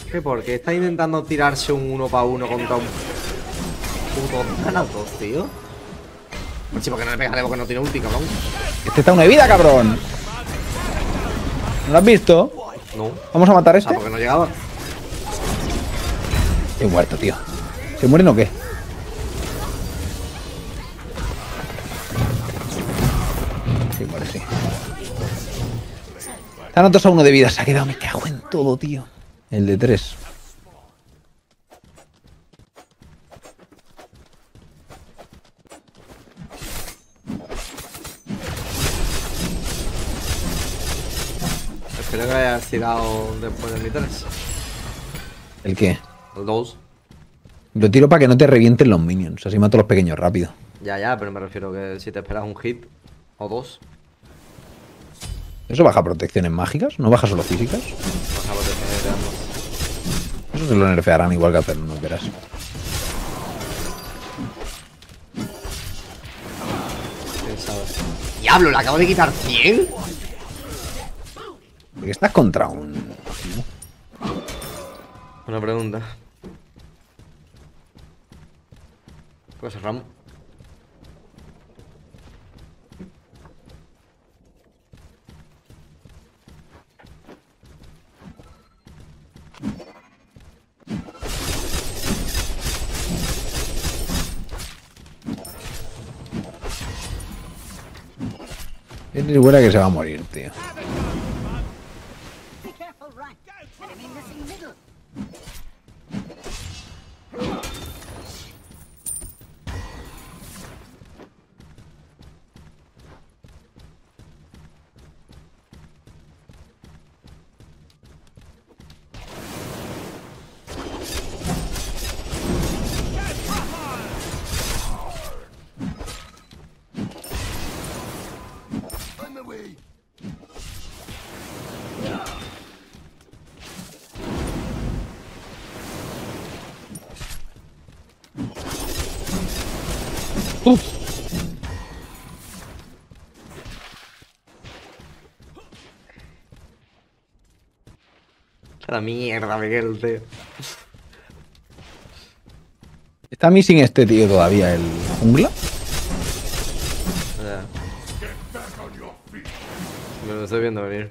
¿Qué? ¿Por qué está intentando tirarse un 1 para 1 contra un puto Thanatos, tío? Pues sí, porque no le pegaré porque no tiene ulti, cabrón. Este está una vida, cabrón. ¿No lo has visto? No. Vamos a matar a O sea, este. porque no llegaba. Estoy muerto, tío. ¿Se mueren o qué? Sí, muere, sí. Thanatos a 1 de vida. Se ha quedado. Me cago en todo, tío. El de 3. Espero que hayas tirado después del mi 3. ¿El qué? El 2. Lo tiro para que no te revienten los minions. Así mato a los pequeños rápido. Ya, pero me refiero que si te esperas un hit o 2, ¿Eso baja protecciones mágicas? ¿No baja solo físicas? vas a proteger de ambos. Eso se lo nerfearán igual que hacerlo, no verás. ¿Quién sabe? ¡Diablo! ¿Le acabo de quitar 100? Porque estás contra un... Una pregunta. Pues cerramos. Es buena que se va a morir, tío. Be careful, right. Enemy missing middle. ¡Uf! La mierda, Miguel, tío. Está missing este tío todavía, el jungla. Ya. Me lo estoy viendo venir.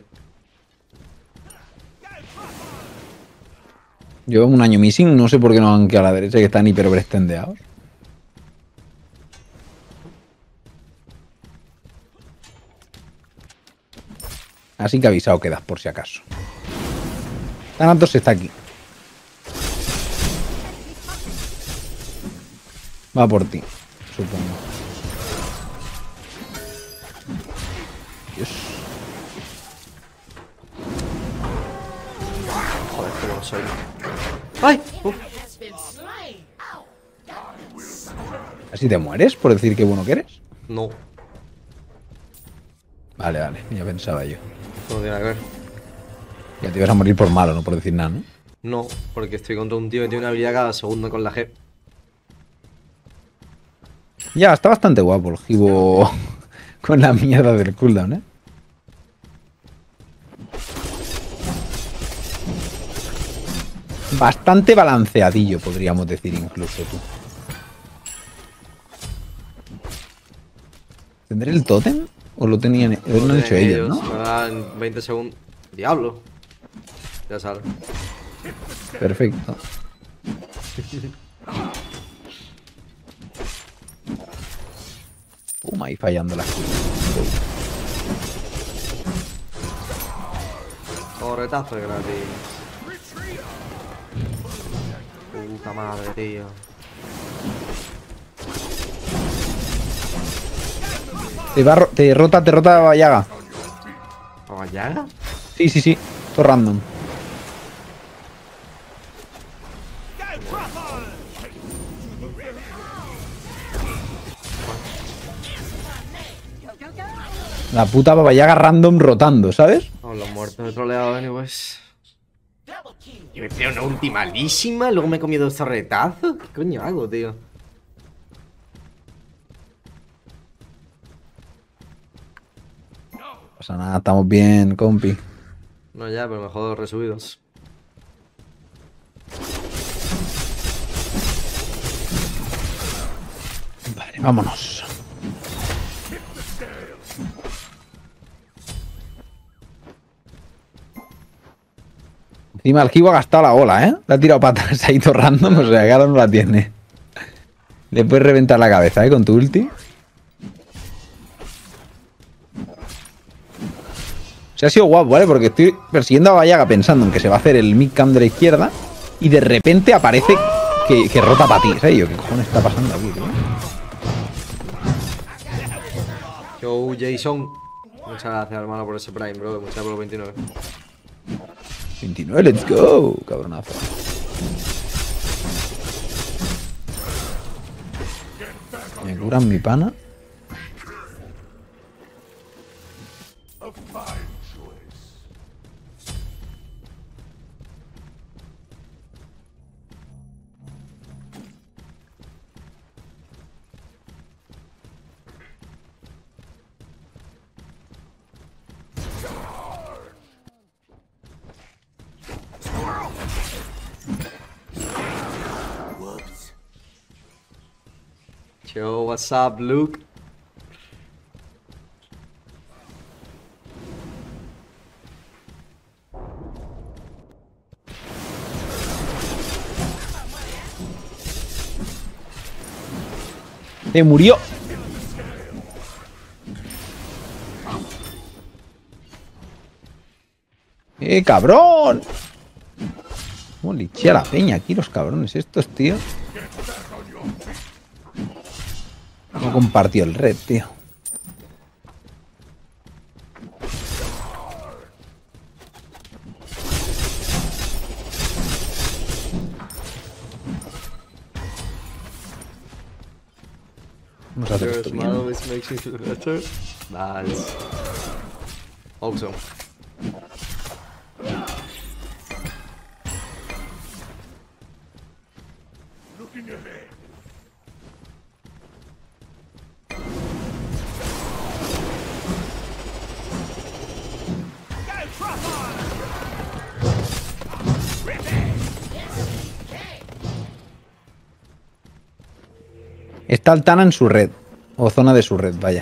Lleva un año missing, no sé por qué no han quedado a la derecha, que están hiper overextendeados. Así que avisado quedas por si acaso. Thanatos está aquí. Va por ti, supongo. Dios. Joder, que no soy. ¡Ay! ¿Así te mueres por decir qué bueno que eres? No, Vale, vale, ya pensaba yo. no tiene nada que ver. Ya te ibas a morir por malo, no por decir nada, ¿no? No, porque estoy contra un tío que tiene una habilidad cada segundo con la G. Ya, está bastante guapo el Gibo con la mierda del cooldown, ¿eh? Bastante balanceadillo, podríamos decir incluso tú. ¿Tendré el tótem? ¿O lo tenían? Lo han hecho ellos, ¿no? Ahora en 20 segundos. ¡Diablo! Ya sale. Perfecto. Ahí fallando las cosas. Corretazo de gratis. Puta madre, tío. Te rota Vallaga. ¿Vallaga? Sí, sí, sí. Todo random. La puta Vallaga random rotando, ¿sabes? Vamos, los muertos he troleado, anyways. Y me tira una ulti malísima, luego me he comido estos retazos. ¿Qué coño hago, tío? No pasa nada, estamos bien, compi. No, ya, pero me jodo resubidos. Vámonos. Encima el Kibo ha gastado la ola, ¿eh? Le ha tirado para atrás ahí todo random, o sea que ahora no la tiene. Le puedes reventar la cabeza, ¿eh? Con tu ulti. O sea, ha sido guapo, ¿vale? Porque estoy persiguiendo a Bayaga pensando en que se va a hacer el mid-cam de la izquierda y de repente aparece que rota para ti, ¿sabes? Yo, ¿qué cojones está pasando aquí, tío? Yo, Jason. Muchas gracias, hermano, por ese Prime, bro. Muchas gracias por los 29. 29, let's go, cabronazo. Me curan mi pana. Yo, what's up, Luke? Se murió. Cabrón! ¿Cómo lichea la peña aquí los cabrones estos, tío? No compartió el red, tío. Vamos a hacer esto bien. This makes me feel better. Nice. Awesome. Está Altana en su red. O zona de su red, vaya.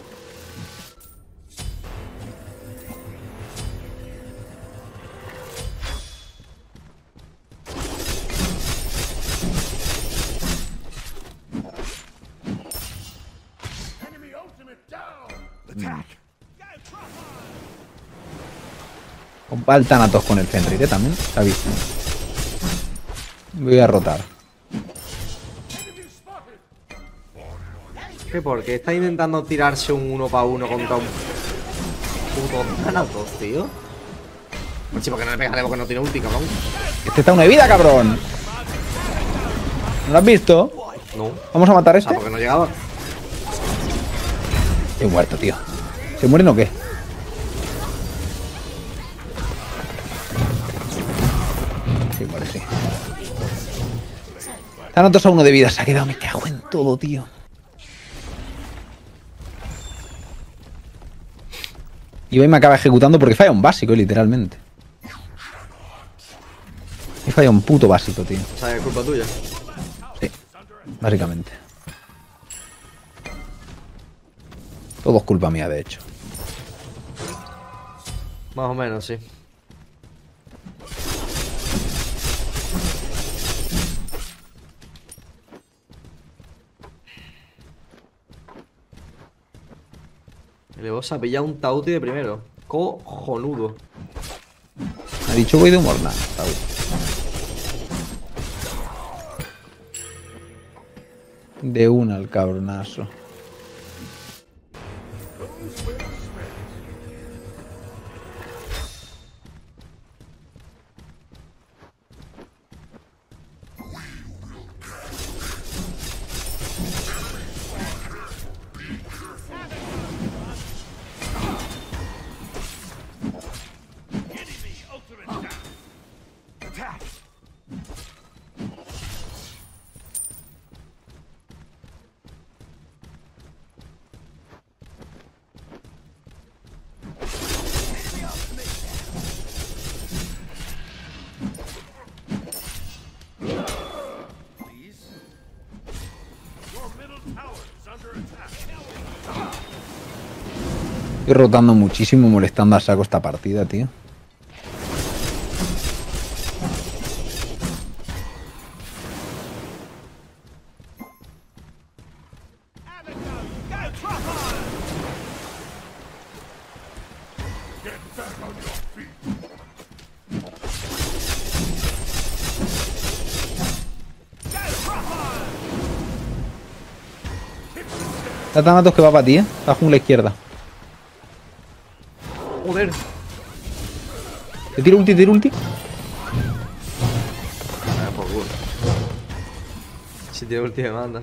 Compa el Thanatos con el Fenrir, también. Se ha visto. Voy a rotar. ¿Qué? Porque está intentando tirarse un 1 para 1 contra un puto Thanatos, tío. Pues sí, porque no le pegaré porque no tiene ulti, cabrón. Este está una de vida, cabrón. ¿No lo has visto? No. ¿Vamos a matar a este? Ah, porque no llegaba. He muerto, tío. ¿Se mueren o qué? Sí, muere, sí. Thanatos a 1 de vida. Se ha quedado. Me cago en todo, tío. Y hoy me acaba ejecutando porque falla un básico, literalmente. He fallado un puto básico, tío. O sea, es culpa tuya. Sí, básicamente. Todo es culpa mía, de hecho. Más o menos, sí. Le vas a pillar un Tauti de primero. Cojonudo. Ha dicho voy de humor, nada. De una al cabronazo. Estoy rotando muchísimo, molestando a saco esta partida, tío. La Thanatos que va para ti, la jungla izquierda. Joder. ¿Te tiro ulti, tiro ulti? Ah, por culo. Si tiene ulti me manda.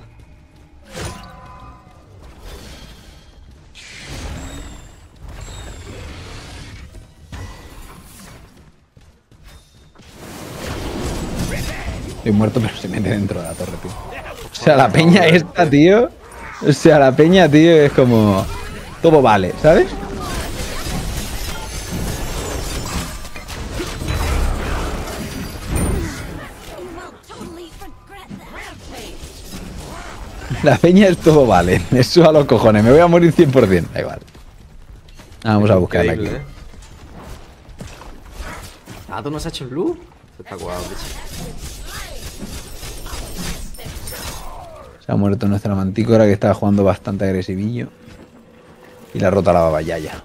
Estoy muerto, pero se mete dentro de la torre, tío. O sea, la peña esta, tío. O sea, la peña, tío, es como... Todo vale, ¿sabes? You will totally regret that. La peña es todo vale. Eso a los cojones. Me voy a morir 100%. Da igual. Vamos a buscarla aquí. Increíble, ¿Ah, tú no has hecho el blue? Espectacular, bicho. Se ha muerto nuestra mantícora que estaba jugando bastante agresivillo. Y la rota la babayaya.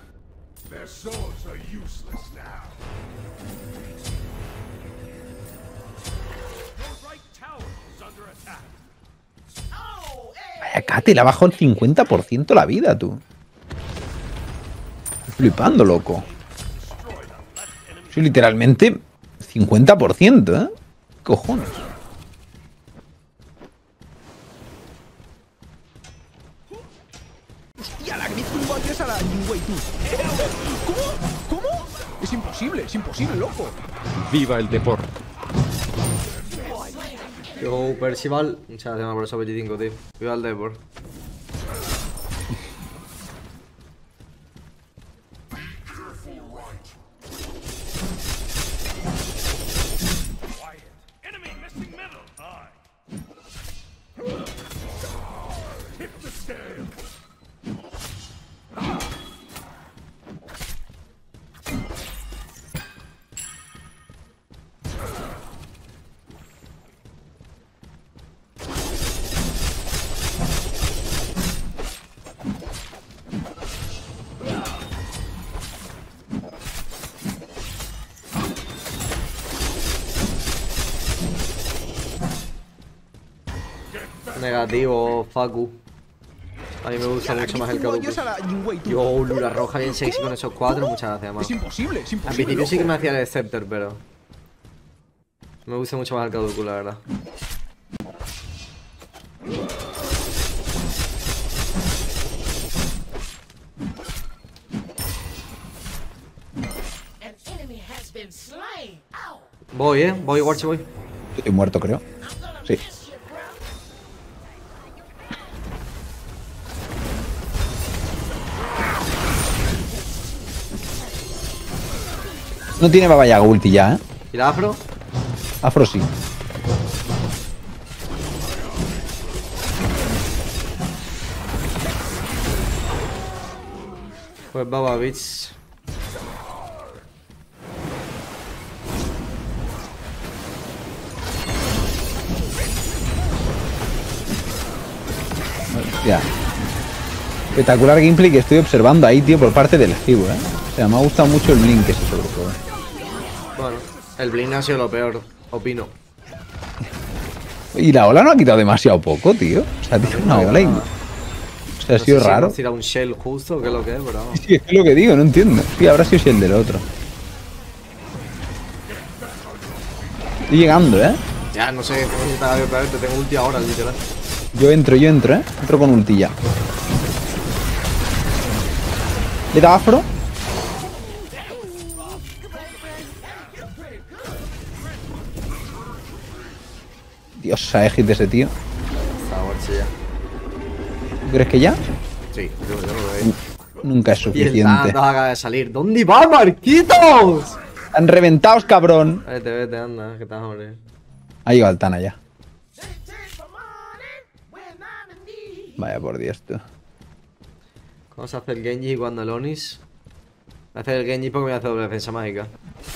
Vaya, Kate, le ha bajado el 50% la vida, tú. Estoy flipando, loco. Soy literalmente 50%, ¿eh? Cojones. ¡Hostia, la Grid tumbó a Dios a la Jingwei, tú! ¿Cómo? ¿Cómo? Es imposible, loco. Viva el deporte. Yo, Percival. Muchas gracias por esos 25, tío. Viva el Depor. Negativo, Facu. A mí me gusta mucho más el tumbó a Kabuki. Dios a la Jingwei, tú. Yo, Lula Roja bien sexy con esos 4. Muchas gracias, man. Es imposible, Al principio sí que loco. me hacía el Scepter, pero... Me gusta mucho más el Kabuki, la verdad. Voy, voy, Warchi, voy. Estoy muerto, creo. Sí. No tiene Baba Yaga ulti ya, ¿eh? ¿Y la afro? Afro sí. Pues Baba Beach. Ya. Espectacular gameplay que estoy observando ahí, tío, por parte del Cibo, ¿eh? O sea, me ha gustado mucho el Blink ese sobre todo. Bueno, el Blink ha sido lo peor, opino. Y la ola no ha quitado demasiado poco, tío. O sea, tiene una ola y... O sea, ha sido raro. Si tira un shell justo, ¿qué es lo que es, bro? Sí, es que es lo que digo, no entiendo. Sí, habrá sido el del otro. Estoy llegando, ¿eh? Ya, no sé cómo se te haga peor, te tengo ulti ahora, literal. Yo entro, ¿eh? Entro con ulti ya. ¿Le da afro? Dios, sabe hit de ese tío. Está Warchi ya. ¿Tú crees que ya? Sí, yo lo veo. Nunca es Y el suficiente. Thanatos acaba de salir. ¿Dónde va, Marquitos? ¡Están reventados, cabrón! Vete, anda, que te vas a morir. Ha llegado el Tana ya. Vaya por Dios, tú. Vamos a hacer el Genji cuando el Onis. Voy a hacer el Genji porque me hace doble defensa mágica.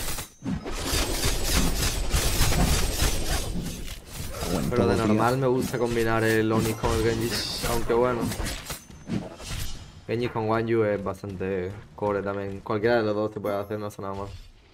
Pero de normal me gusta combinar el Onis con el Genji, aunque bueno. Genji con Wanyu es bastante core también. Cualquiera de los dos te puede hacer, no hace nada más.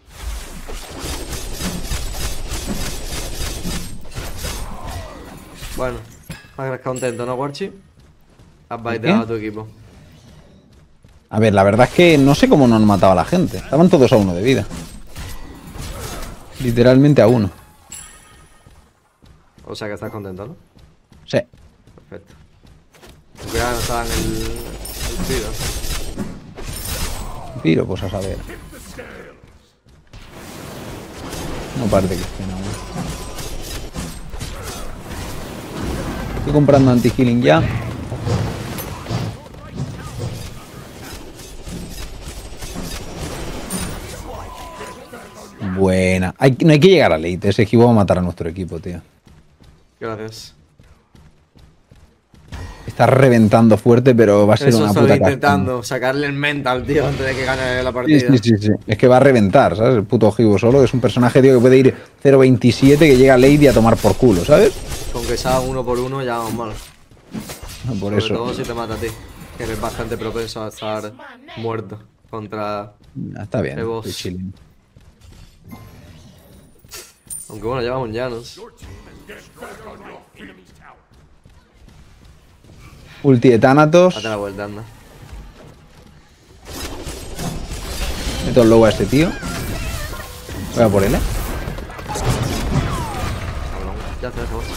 Bueno, más contento, ¿no, Warchi? Has baiteado a tu equipo. A ver, la verdad es que no sé cómo no han matado a la gente. Estaban todos a 1 de vida. Literalmente a 1. O sea que estás contento, ¿no? Sí. Perfecto. Aunque ya no estaban el tiro. Tiro, pues a saber. No parece que estén aún. Estoy comprando anti-healing ya. Buena. No hay que llegar a late. Ese equipo va a matar a nuestro equipo, tío. Gracias. Está reventando fuerte, pero va a ser Eso una estoy puta intentando, sacarle el mental, tío, antes de que gane la partida. Sí. Es que va a reventar, ¿sabes? El puto Ojivo solo es un personaje, tío, que puede ir 0.27, que llega a late y a tomar por culo, ¿sabes? Con que sea 1 por 1 ya vamos mal. Por Sobre eso. todo si te mata a ti, que eres bastante propenso a estar muerto contra Está bien. el boss. Estoy chilling. Aunque bueno, llevamos un Llanos. Ulti de Thanatos. Date la vuelta, anda. Meto el low a este tío. Voy a por él, Cabrón, ya te dejo.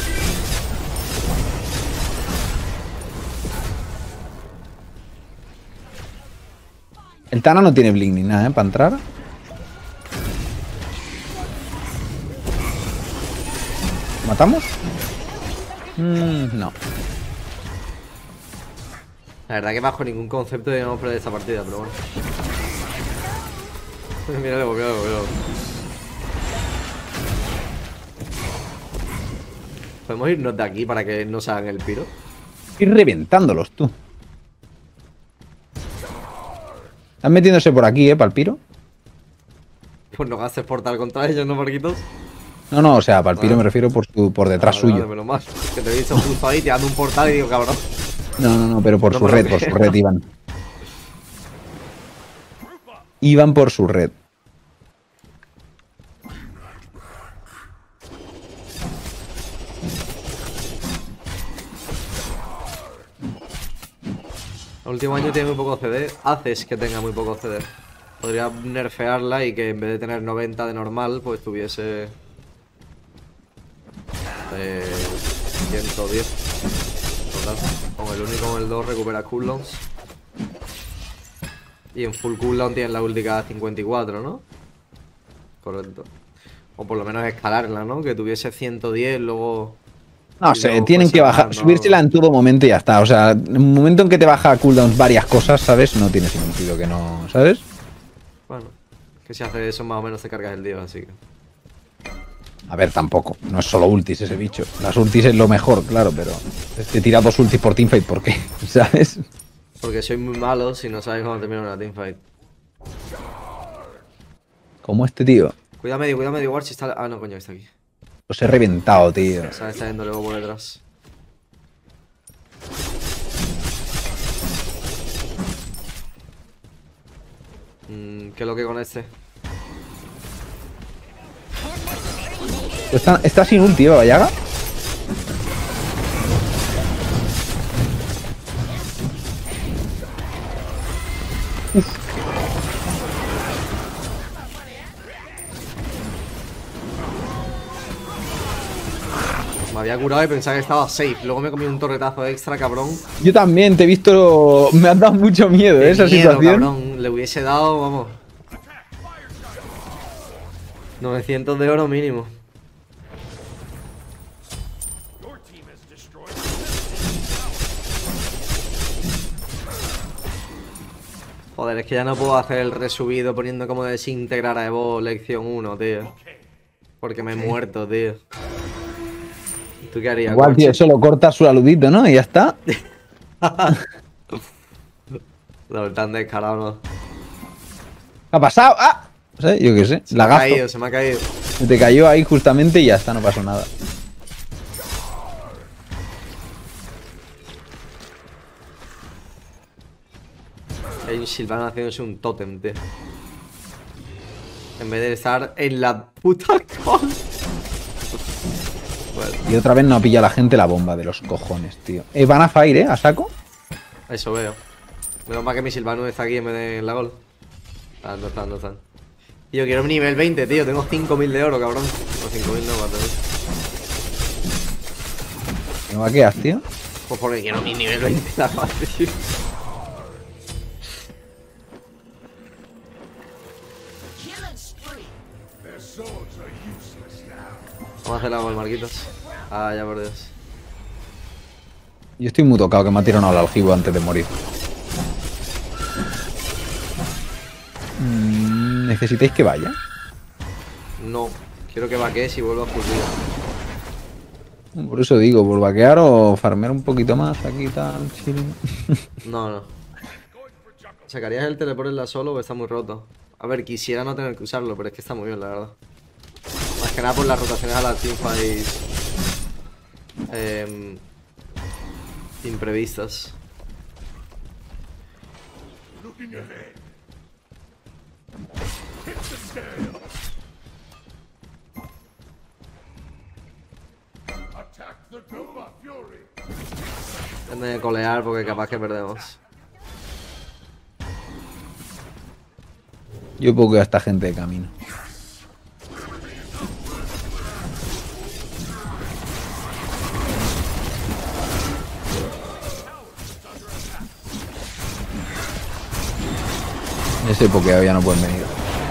El Tana no tiene blink ni nada, para entrar. ¿Matamos? No. La verdad que bajo ningún concepto debíamos perder esta partida, pero bueno. Míralo. ¿Podemos irnos de aquí para que no se hagan el piro? Ir reventándolos, tú. Están metiéndose por aquí, para el piro. Pues no gastes portal contra ellos, ¿no, Marquitos? No, o sea, para el piro me refiero por detrás Vale, suyo. menos mal. Que te he visto justo ahí tirando un portal y digo, cabrón. No, pero por No su me lo red, creo. iban. Iban por su red. El último año tiene muy poco CD. Haces que tenga muy poco CD. Podría nerfearla y que en vez de tener 90 de normal, pues tuviese 110. Total. Con el 1 y con el 2 recupera cooldowns. Y en full cooldown tiene la ulti cada 54, ¿no? Correcto. O por lo menos escalarla, ¿no? Que tuviese 110, luego... No y sé, luego tienen pues que bajar, sacar, ¿no? subírsela en todo momento y ya está. O sea, en el momento en que te baja a cooldowns varias cosas, ¿sabes? No tiene sentido que no, ¿sabes? Bueno, que si hace eso más o menos te cargas el dios, así que... A ver, tampoco. No es solo ultis ese bicho. Las ultis es lo mejor, claro, pero... Te tira 2 ultis por teamfight, ¿por qué? ¿Sabes? Porque soy muy malo si no sabes cuándo termina una teamfight. Como este tío. Cuidado medio, Warchi está... Ah, no, coño, está aquí. Los he reventado, tío. O sea, está yendo luego por detrás. ¿Qué es lo que con este? Está sin ulti, ¿eh, Vallaga? Me había curado y pensaba que estaba safe. Luego me comí un torretazo extra, cabrón. Yo también te he visto... Me has dado mucho miedo, Qué esa miedo, situación. cabrón. Le hubiese dado, vamos, 900 de oro mínimo. Joder, es que ya no puedo hacer el resubido poniendo como desintegrar a Evo lección 1, tío. Porque me he muerto, tío. ¿Tú qué harías, Igual, tío, Warchi? solo corta su aludito, ¿no? Y ya está. Lo tan descarado, ¿no? ¿Qué ha pasado? ¡Ah! No sé, yo qué sé. Se me ha Lagazo. caído, se me ha caído. Te cayó ahí justamente y ya está, no pasó nada. Hay un Silvano haciéndose un tótem, tío. En vez de estar en la puta cola. Bueno, Y otra vez no pilla la gente la bomba de los cojones, tío. Van a fire, a saco. eso veo. Menos mal que mi Silvano está aquí en vez de en la gol. Ah, no están, no están. Y yo quiero un nivel 20, tío. Tengo 5.000 de oro, cabrón. No, 5.000 no, 4.000. ¿Me vaqueas, tío? Pues porque quiero mi nivel 20 la fase, tío. Vamos a hacer la gol, Marquitos. Ah, ya por Dios. Yo estoy muy tocado que me ha tirado al aljibo antes de morir. ¿Necesitáis que vaya? No, quiero que vaquees y vuelva a full vida. Por eso digo, por vaquear o farmear un poquito más aquí tal, chill. No, no. ¿Sacarías el teleport en la solo o está muy roto? A ver, quisiera no tener que usarlo, pero es que está muy bien, la verdad. Más que nada por las rotaciones a las teamfights imprevistas. Tendré que colear porque capaz que perdemos. Yo pokeo a esta gente de camino. Ese pokeo ya no pueden venir.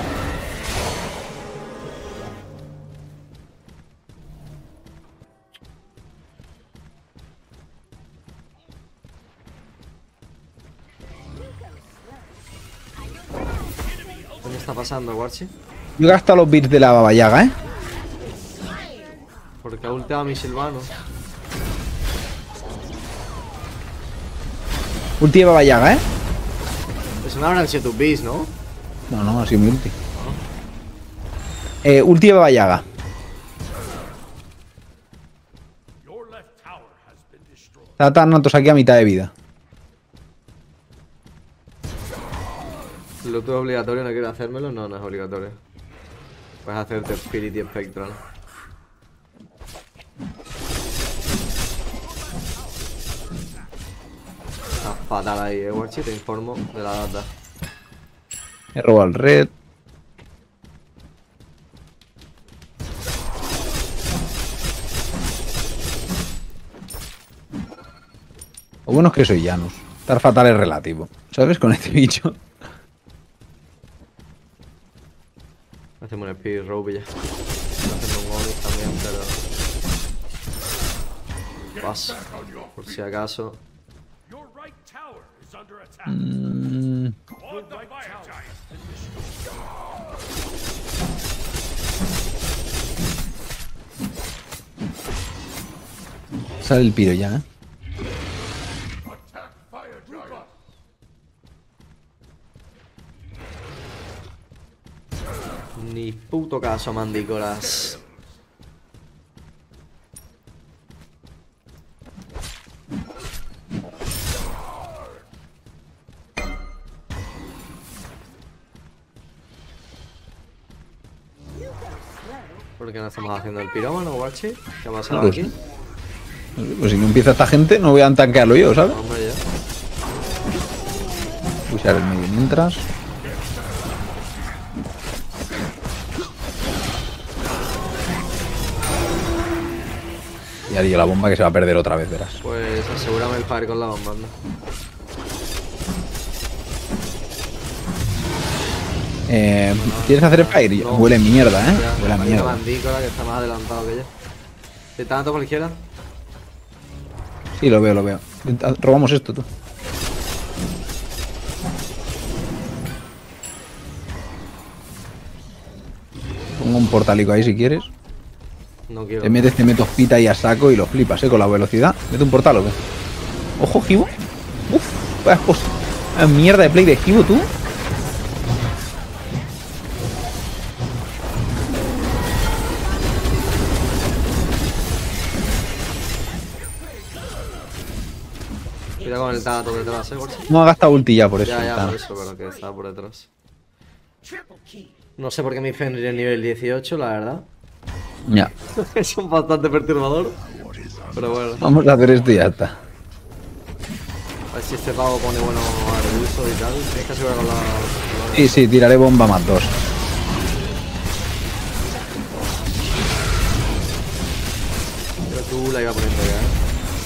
¿Qué está pasando, Warchi? Yo he gastado los bits de la Baba Yaga, ¿eh? Porque ha ulteado a mi Silvano. Ulti de Baba Yaga, ¿eh? Eso no habrán sido tus bis, ¿no? No, no, ha sido mi ulti. Ulti de Baba Yaga. Está Thanatos aquí a mitad de vida. Lo tuve obligatorio, no quiero hacérmelo. No, no es obligatorio. Puedes hacerte Spirit y Spectral. Está fatal ahí, Warchi, te informo de la data. He robado el red. Lo bueno es que soy Janus. Estar fatal es relativo. ¿Sabes? Con este bicho. Hacemos un Spirit Rope y ya. Hacemos un Onix también, pero... Paso, por si acaso. Sale el piro ya, ¿eh? Ni puto caso, mandícolas. ¿Por qué no estamos haciendo el pirómano, Warchi? ¿Qué ha pasado Pues, aquí? pues si no empieza esta gente, no voy a tanquearlo yo, ¿sabes? Hombre, ya. Usar el medio mientras. Ya digo la bomba que se va a perder otra vez, verás. Pues asegúrame el fire con la bomba, ¿no? ¿Quieres hacer fire? No. Huele mierda, ¿eh? Ya, Huele a hay una mierda. mandícola que está más adelantado que yo. ¿Está tanto por la izquierda? Sí, lo veo, lo veo. Robamos esto, tú. Pongo un portalico ahí si quieres. No quiero. Te meto pita ahí a saco y lo flipas, con la velocidad. Mete un portal o qué. Ojo, Gibo. Uf, vaya cosa. Ah, mierda de play de esquivo, tú. Cuidado con el Thanatos detrás, Gorsi. No ha gastado ulti ya por eso. Ya, Tana. por eso, pero que estaba por detrás. No sé por qué mi Fenrir es nivel 18, la verdad. Ya. Es un bastante perturbador. Pero bueno, Vamos a hacer esto y ya está. a ver si este pavo pone bueno arbulso y tal. Tienes que asegurar con la... Sí, sí, tiraré bomba más 2. Pero tú la iba poniendo ya, ¿eh?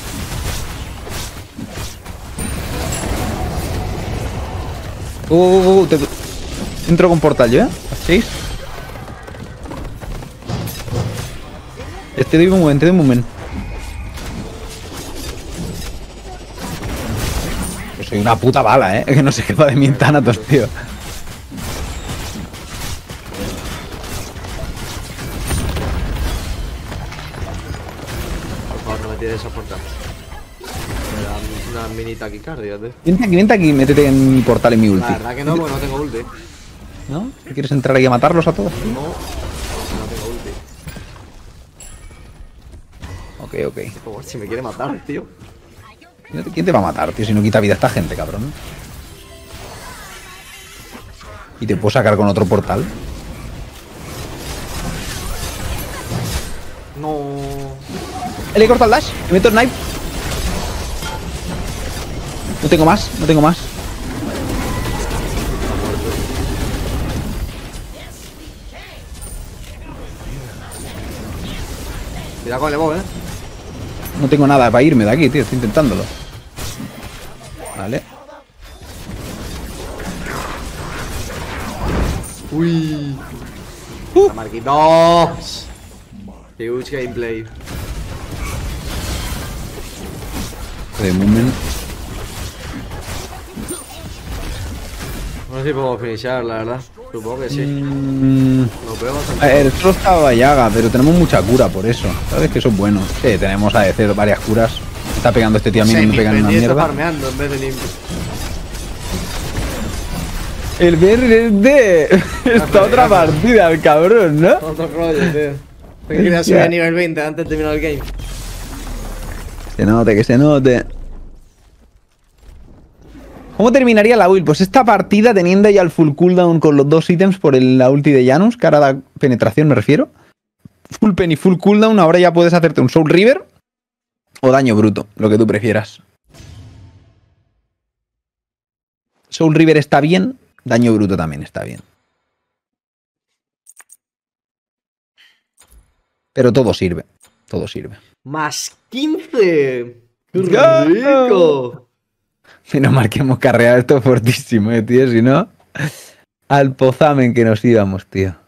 Entro con portal yo, ¿eh? ¿6? Te doy un momento, te doy un momento. Yo soy una puta bala, ¿eh? Que no se queda de mi Thanatos, tío. Por favor, no me tires esa portal. Me da una mini taquicardia, tío. Vente aquí, métete en mi portal en mi ulti. La verdad que no, porque no tengo ulti. ¿No? ¿Quieres entrar aquí a matarlos a todos, tío? No, no tengo ulti. Ok. Por favor, si me quiere matar, tío. ¿Quién te va a matar, tío? Si no quita vida a esta gente, cabrón. Y te puedo sacar con otro portal. No. Le corta el dash, me meto el knife. No tengo más, no tengo más. Cuidado con el Evo, No tengo nada para irme de aquí, tío. Estoy intentándolo. Vale. Uy. Marquitos. Huge gameplay. De moment. No sé si podemos finishar, la verdad. Supongo que sí. Nos vemos El solo estaba Yaga, pero tenemos mucha cura por eso. ¿Sabes que eso es bueno? Sí, tenemos a decir varias curas. Me está pegando este tío a mí, no me pegan una Está mierda. farmeando en vez de limpio. El verde está otra partida, el cabrón, ¿no? Otro rollo, tío. Tengo que ir a subir a nivel 20 antes de terminar el game. Se note, que se note. ¿Cómo terminaría la build? Pues esta partida teniendo ya el full cooldown con los 2 ítems por la ulti de Janus, que ahora da penetración, me refiero. Full pen y full cooldown, ahora ya puedes hacerte un Soul River o daño bruto, lo que tú prefieras. Soul River está bien, daño bruto también está bien. Pero todo sirve, todo sirve. ¡Más 15! ¡Qué rico! Menos mal que hemos carreado esto fortísimo, tío, si no, al pozamen que nos íbamos, tío.